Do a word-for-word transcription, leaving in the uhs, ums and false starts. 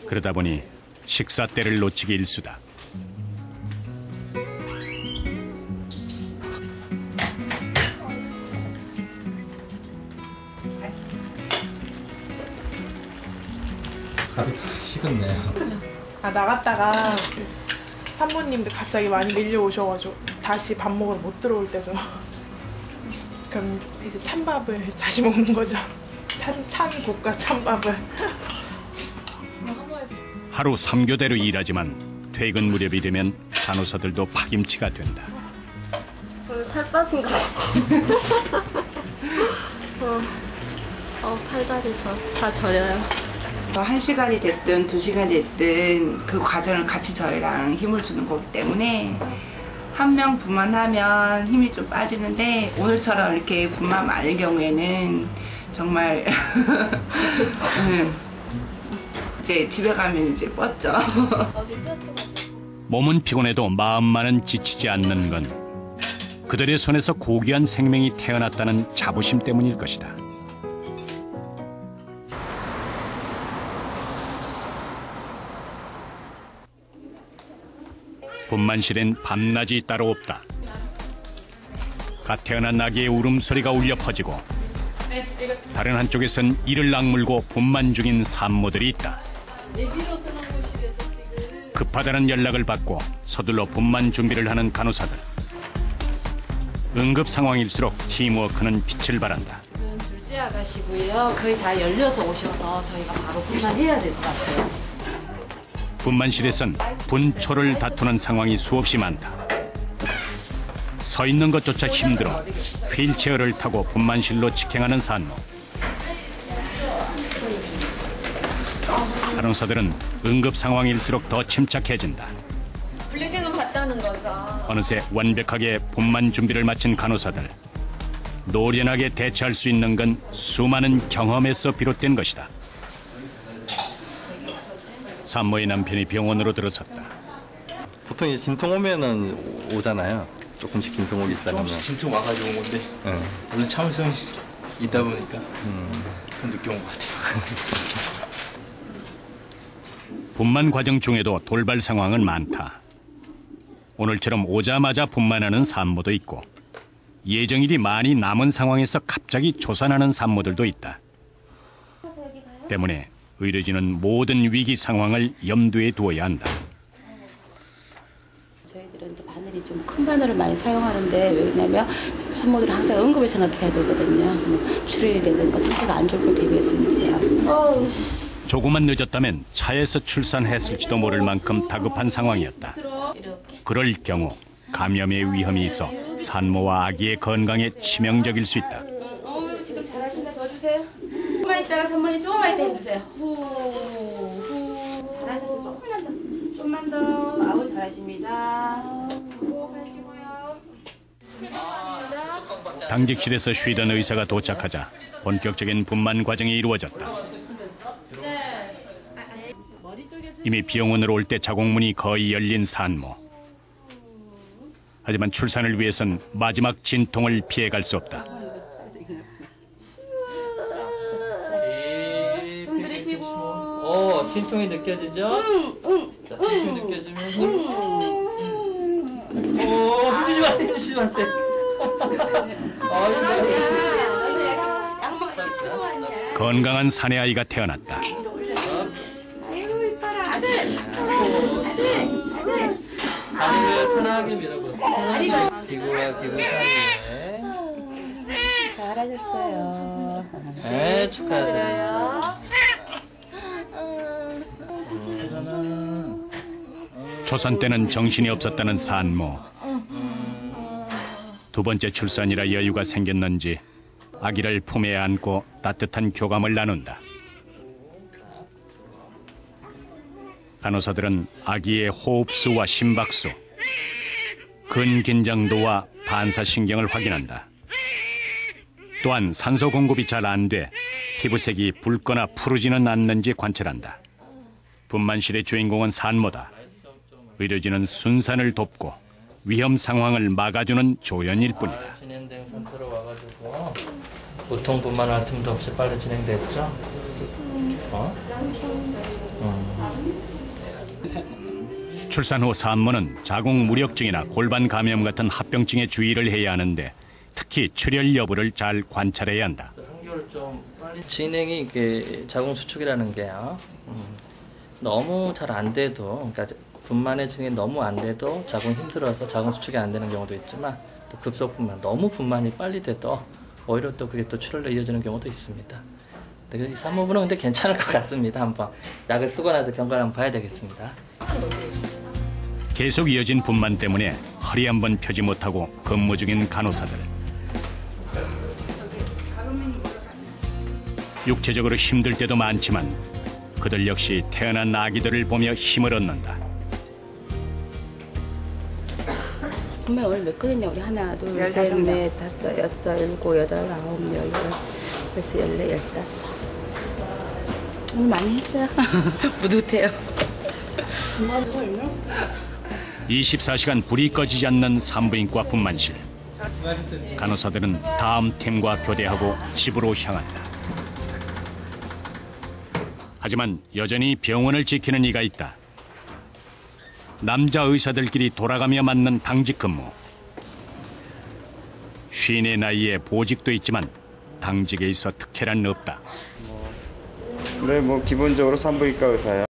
그러다 보니 식사 때를 놓치기 일쑤다. 가루가 식었네요. 아, 나갔다가 산모님들 갑자기 많이 밀려오셔가지고 다시 밥 먹으러 못 들어올 때도 그럼 이제 찬밥을 다시 먹는 거죠. 찬, 찬 국과 찬밥을. 하루 삼 교대로 일하지만 퇴근 무렵이 되면 간호사들도 파김치가 된다. 오늘 살 빠진 것 같아. 어, 어, 팔다리 저, 다 저려요. 한 시간이 됐든 두 시간이 됐든 그 과정을 같이 저희랑 힘을 주는 거기 때문에 한 명 분만하면 힘이 좀 빠지는데 오늘처럼 이렇게 분만 많을 경우에는 정말 이제 집에 가면 이제 뻗죠. 몸은 피곤해도 마음만은 지치지 않는 건 그들의 손에서 고귀한 생명이 태어났다는 자부심 때문일 것이다. 분만실엔 밤낮이 따로 없다. 갓 태어난 아기의 울음소리가 울려 퍼지고 다른 한쪽에선 이를 악물고 분만 중인 산모들이 있다. 급하다는 연락을 받고 서둘러 분만 준비를 하는 간호사들. 응급 상황일수록 팀워크는 빛을 발한다. 둘째 아가씨고요. 거의 다 열려서 오셔서 저희가 바로 분만해야 될 것 같아요. 분만실에선 분초를 다투는 상황이 수없이 많다. 서 있는 것조차 힘들어 휠체어를 타고 분만실로 직행하는 산모. 간호사들은 응급 상황일수록 더 침착해진다. 블링킹을 봤다는 거죠. 어느새 완벽하게 분만 준비를 마친 간호사들. 노련하게 대처할 수 있는 건 수많은 경험에서 비롯된 것이다. 산모의 남편이 병원으로 들어섰다. 보통 이제 진통 오면은 오잖아요. 조금씩 진통 오기 시작하면. 조금씩 진통 와가지고 온 건데 응. 오늘 참을성이 있다 보니까 음. 좀 늦게 온 것 같아요. 분만 과정 중에도 돌발 상황은 많다. 오늘처럼 오자마자 분만하는 산모도 있고 예정일이 많이 남은 상황에서 갑자기 조산하는 산모들도 있다. 때문에 의료진은 모든 위기 상황을 염두에 두어야 한다. 저희들은 또 바늘이 좀 큰 바늘을 많이 사용하는데 왜냐면 산모들은 항상 응급을 생각해야 되거든요. 뭐 출혈이 되든가 상태가 안 좋을 걸 대비했는지요. 어우. 조금만 늦었다면 차에서 출산했을지도 모를 만큼 다급한 상황이었다. 그럴 경우 감염의 위험이 있어 산모와 아기의 건강에 치명적일 수 있다. 어, 지금 잘하신다. 더 주세요. 조금만 있다가 산모님 조금만 있다 힘주세요. 후, 후. 잘하셨어요. 조금만 더. 조금만 더. 아우 잘하십니다. 호흡하시고요. 당직실에서 쉬던 의사가 도착하자 본격적인 분만 과정이 이루어졌다. 이미 비용원으로 올 때 자궁문이 거의 열린 산모. 하지만 출산을 위해선 마지막 진통을 피해갈 수 없다. 숨 들이쉬고. 어, 진통이 느껴지죠? 응, 응. 자, 진통이 느껴지면 응. 오, 흔들지 마세요, 흔들지 마세요. 건강한 사내 아이가 태어났다. 다리를 편하게 밀어보세요. 기구와 기구 사이에. 잘하셨어요. 네, 축하드려요. 초산 때는 정신이 없었다는 산모. 두 번째 출산이라 여유가 생겼는지 아기를 품에 안고 따뜻한 교감을 나눈다. 간호사들은 아기의 호흡수와 심박수, 근긴장도와 반사신경을 확인한다. 또한 산소 공급이 잘 안 돼 피부색이 붉거나 푸르지는 않는지 관찰한다. 분만실의 주인공은 산모다. 의료진은 순산을 돕고 위험 상황을 막아주는 조연일 뿐이다. 진행된 상태로 와가지고 보통 분만할 틈도 없이 빨리 진행됐죠? 어? 출산 후 산모는 자궁 무력증이나 골반 감염 같은 합병증에 주의를 해야 하는데 특히 출혈 여부를 잘 관찰해야 한다. 한결 좀 빨리 진행이 이게 자궁 수축이라는 게요. 음, 너무 잘 안 돼도 그러니까 분만의 진행이 너무 안 돼도 자궁 힘들어서 자궁 수축이 안 되는 경우도 있지만 또 급속 분만 너무 분만이 빨리 돼도 오히려 또 그게 또 출혈로 이어지는 경우도 있습니다. 근데 이 산모분은 근데 괜찮을 것 같습니다. 한번 약을 쓰고 나서 경과를 한번 봐야 되겠습니다. 계속 이어진 분만 때문에 허리 한번 펴지 못하고 근무 중인 간호사들. 육체적으로 힘들 때도 많지만 그들 역시 태어난 아기들을 보며 힘을 얻는다. 분만 오늘 몇 건이냐? 우리 하나, 둘, 셋, 넷, 다섯, 여섯, 일곱, 여덟, 아홉, 열, 열, 벌써 열네, 열다섯. 오늘 많이 했어요. 뿌듯해요. 이십사 시간 불이 꺼지지 않는 산부인과 분만실. 간호사들은 다음 팀과 교대하고 집으로 향한다. 하지만 여전히 병원을 지키는 이가 있다. 남자 의사들끼리 돌아가며 맞는 당직 근무. 쉰의 나이에 보직도 있지만 당직에 있어 특혜란 없다. 네, 뭐 기본적으로 산부인과 의사요.